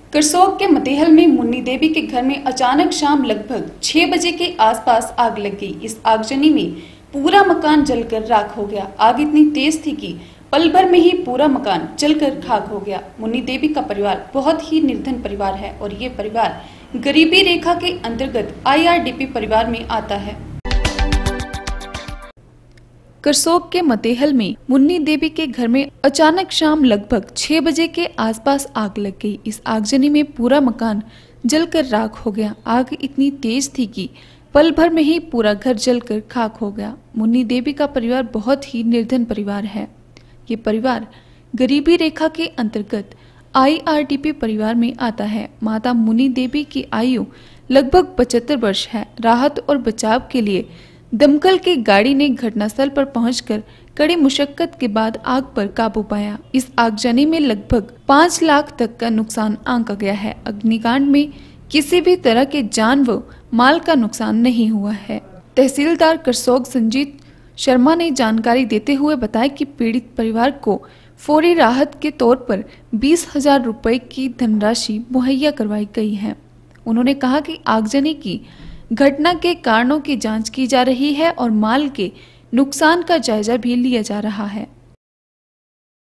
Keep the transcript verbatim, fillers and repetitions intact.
करसोग के मतेहल में मुन्नी देवी के घर में अचानक शाम लगभग छह बजे के आसपास आग लग गई। इस आगजनी में पूरा मकान जलकर राख हो गया। आग इतनी तेज थी कि पल भर में ही पूरा मकान जलकर खाक हो गया। मुन्नी देवी का परिवार बहुत ही निर्धन परिवार है और ये परिवार गरीबी रेखा के अंतर्गत आई आर डी पी परिवार में आता है। करसोग के मतेहल में मुन्नी देवी के घर में अचानक शाम लगभग छह बजे के आसपास आग लग गई। इस आगजनी में पूरा मकान जलकर राख हो गया। आग इतनी तेज थी कि पल भर में ही पूरा घर जलकर खाक हो गया। मुन्नी देवी का परिवार बहुत ही निर्धन परिवार है। ये परिवार गरीबी रेखा के अंतर्गत आई आर डी पी परिवार में आता है। माता मुन्नी देवी की आयु लगभग पचहत्तर वर्ष है। राहत और बचाव के लिए दमकल की गाड़ी ने घटनास्थल पर पहुंचकर कड़ी मुशक्कत के बाद आग पर काबू पाया। इस आगजनी में लगभग पाँच लाख तक का नुकसान आंका गया है। अग्निकांड में किसी भी तरह के जान व माल का नुकसान नहीं हुआ है। तहसीलदार करसोग संजीत शर्मा ने जानकारी देते हुए बताया कि पीड़ित परिवार को फौरी राहत के तौर पर बीस हजार रुपए की धनराशि मुहैया करवाई गई है। उन्होंने कहा कि आगजनी की घटना के कारणों की जांच की जा रही है और माल के नुकसान का जायजा भी लिया जा रहा है।